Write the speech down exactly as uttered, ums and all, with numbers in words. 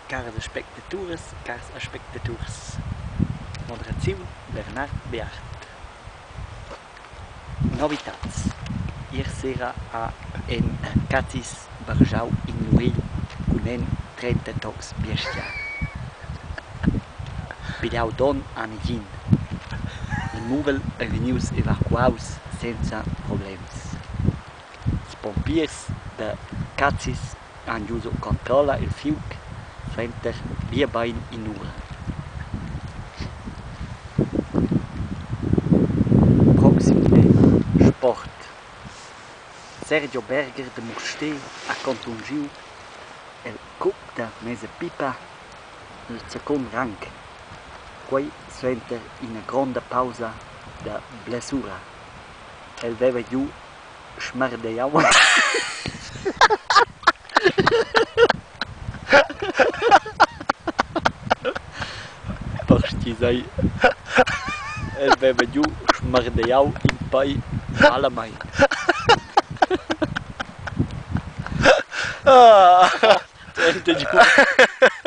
Caras espectadores, caras espectadores. Moderação Bernard Beart. Novidades. Hier sera a en Catis Barjau in Noel cunen trenta tocs bestial. Pidiau don anigin. Il nuvel è venius evacuaus senza problems. Els pompiers de Catis han giuso controlla il fiuc frenter via bain in ura. Proxim tema, sport. Sergio Berger de Musté ha contungiu el cup de Mesa Pipa il second rang. Quei suenter in una grande pausa de blessura. El veva giù smardeiau. Partisei. El veva giù smardeiau in pai alla mai. Ah. trenta giù.